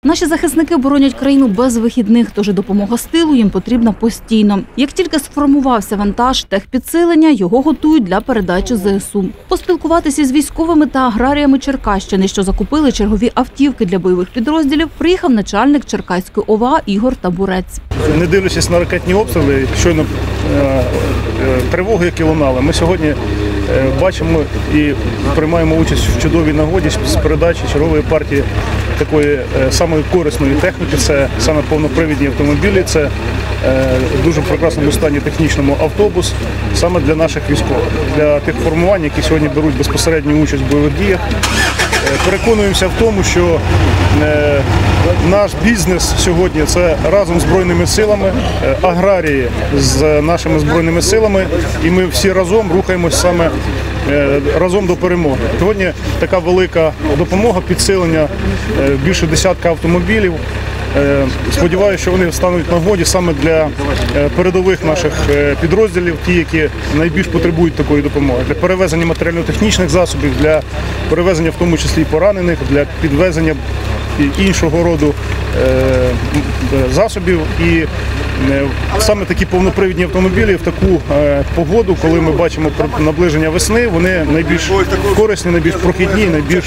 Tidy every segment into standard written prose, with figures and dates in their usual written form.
Наші захисники боронять країну без вихідних, тож допомога з тилу їм потрібна постійно. Як тільки сформувався вантаж техпідсилення, його готують для передачі ЗСУ. Поспілкуватися з військовими та аграріями Черкащини, що закупили чергові автівки для бойових підрозділів, приїхав начальник Черкаської ОВА Ігор Табурець. Не дивлячись на ракетні обстріли, щойно тривоги, які лунали, ми сьогодні бачимо і приймаємо участь в чудовій нагоді з передачі чергової партії такої самої корисної техніки. Це саме повнопривідні автомобілі, це дуже в прекрасному стані технічному автобус саме для наших військових, для тих формувань, які сьогодні беруть безпосередню участь в бойових діях. Переконуємося в тому, що наш бізнес сьогодні – це разом з Збройними силами, аграрії з нашими Збройними силами, і ми всі разом рухаємося саме разом до перемоги. Сьогодні така велика допомога, підсилення більше десятка автомобілів. Сподіваюся, що вони стануть в нагоді саме для передових наших підрозділів, ті, які найбільш потребують такої допомоги, для перевезення матеріально-технічних засобів, для перевезення в тому числі і поранених, для підвезення іншого роду засобів. І саме такі повнопривідні автомобілі в таку погоду, коли ми бачимо наближення весни, вони найбільш корисні, найбільш прохідні, найбільш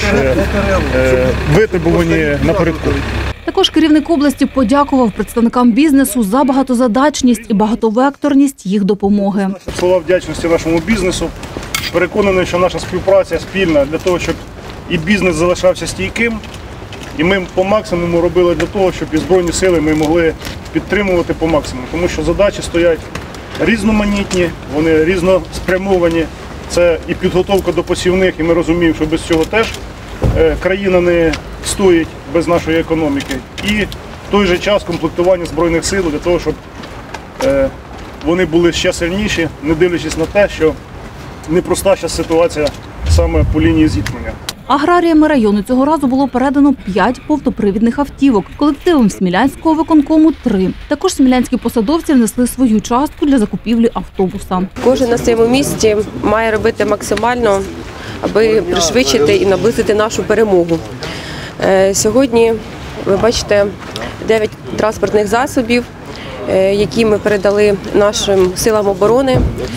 витребувані напередку. Також керівник області подякував представникам бізнесу за багатозадачність і багатовекторність їх допомоги. Слова вдячності нашому бізнесу. Переконаний, що наша співпраця спільна для того, щоб і бізнес залишався стійким, і ми по максимуму робили для того, щоб і Збройні сили ми могли підтримувати по максимуму. Тому що задачі стоять різноманітні, вони різноспрямовані. Це і підготовка до посівних, і ми розуміємо, що без цього теж країна не стоїть без нашої економіки. І в той же час комплектування Збройних сил для того, щоб вони були ще сильніші, не дивлячись на те, що непроста зараз ситуація саме по лінії зіткнення. Аграріями району цього разу було передано 5 повнопривідних автівок, колективом Смілянського виконкому – 3. Також смілянські посадовці внесли свою частку для закупівлі автобуса. Кожен на своєму місці має робити максимально, аби пришвидшити і наблизити нашу перемогу. Сьогодні, ви бачите, 9 транспортних засобів, які ми передали нашим силам оборони.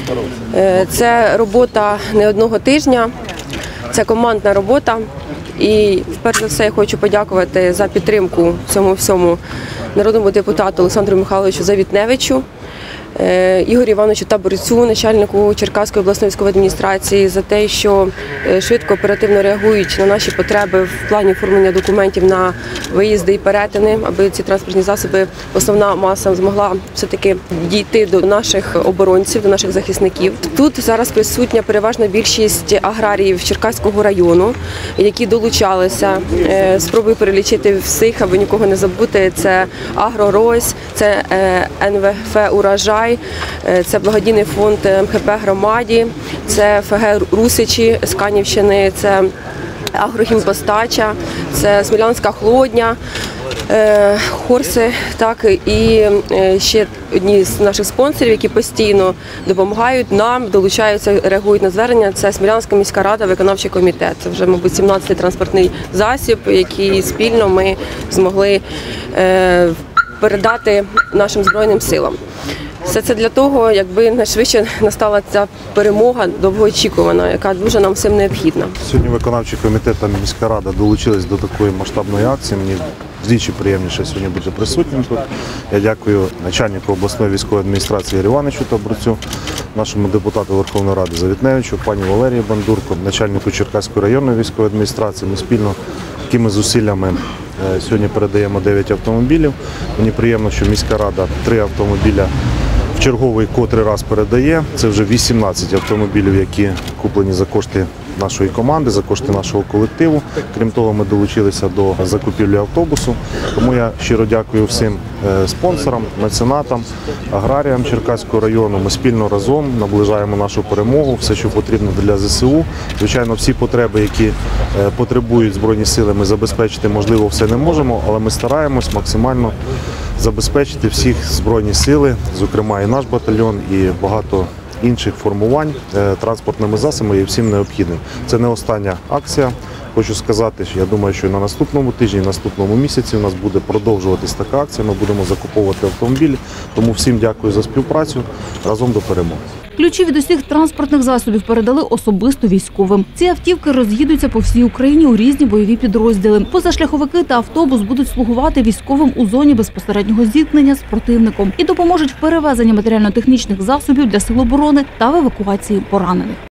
Це робота не одного тижня, це командна робота. І, перш за все, я хочу подякувати за підтримку цьому всьому народному депутату Олександру Михайловичу Завітневичу, Ігорю Івановичу Табурецю, начальнику Черкаської обласної військової адміністрації, за те, що швидко, оперативно реагують на наші потреби в плані оформлення документів на виїзди і перетини, аби ці транспортні засоби, основна маса змогла все-таки дійти до наших оборонців, до наших захисників. Тут зараз присутня переважна більшість аграріїв Черкаського району, які долучалися. Спробую перелічити всіх, аби нікого не забути. Це Агрорось, це НВФ «Урожай», це благодійний фонд МХП «Громаді», це ФГ «Русичі» з Канівщини, це Агрохімпостача, це Смілянська Хлодня, Хорси, так, і ще одні з наших спонсорів, які постійно допомагають нам, долучаються, реагують на звернення. Це Смілянська міська рада, виконавчий комітет. Це вже, мабуть, 17-й транспортний засіб, який спільно ми змогли передати нашим Збройним силам. Все це для того, якби найшвидше настала ця перемога довгоочікувана, яка дуже нам всім необхідна. Сьогодні виконавчий комітет та міська рада долучились до такої масштабної акції. Мені вдвічі приємніше сьогодні бути присутнім тут. Я дякую начальнику обласної військової адміністрації Ігорю Івановичу Табурецю, нашому депутату Верховної Ради Завітневичу, пані Валерії Бандурко, начальнику Черкаської районної військової адміністрації. Ми спільно такими зусиллями сьогодні передаємо 9 автомобілів. Мені приємно, що міська рада 3 автомобіля в черговий котрий раз передає. Це вже 18 автомобілів, які куплені за кошти нашої команди, за кошти нашого колективу. Крім того, ми долучилися до закупівлі автобусу. Тому я щиро дякую всім спонсорам, меценатам, аграріям Черкаського району. Ми спільно разом наближаємо нашу перемогу, все, що потрібно для ЗСУ. Звичайно, всі потреби, які потребують Збройні сили, ми забезпечити, можливо, все не можемо, але ми стараємось максимально забезпечити всіх Збройні сили, зокрема і наш батальйон, і багато інших формувань транспортними засобами є всім необхідним. Це не остання акція. Хочу сказати, що я думаю, що і на наступному тижні, і на наступному місяці у нас буде продовжуватись така акція. Ми будемо закуповувати автомобілі. Тому всім дякую за співпрацю. Разом до перемоги. Ключі від усіх транспортних засобів передали особисто військовим. Ці автівки роз'їдуться по всій Україні у різні бойові підрозділи. Позашляховики та автобус будуть слугувати військовим у зоні безпосереднього зіткнення з противником і допоможуть в перевезенні матеріально-технічних засобів для сил оборони та в евакуації поранених.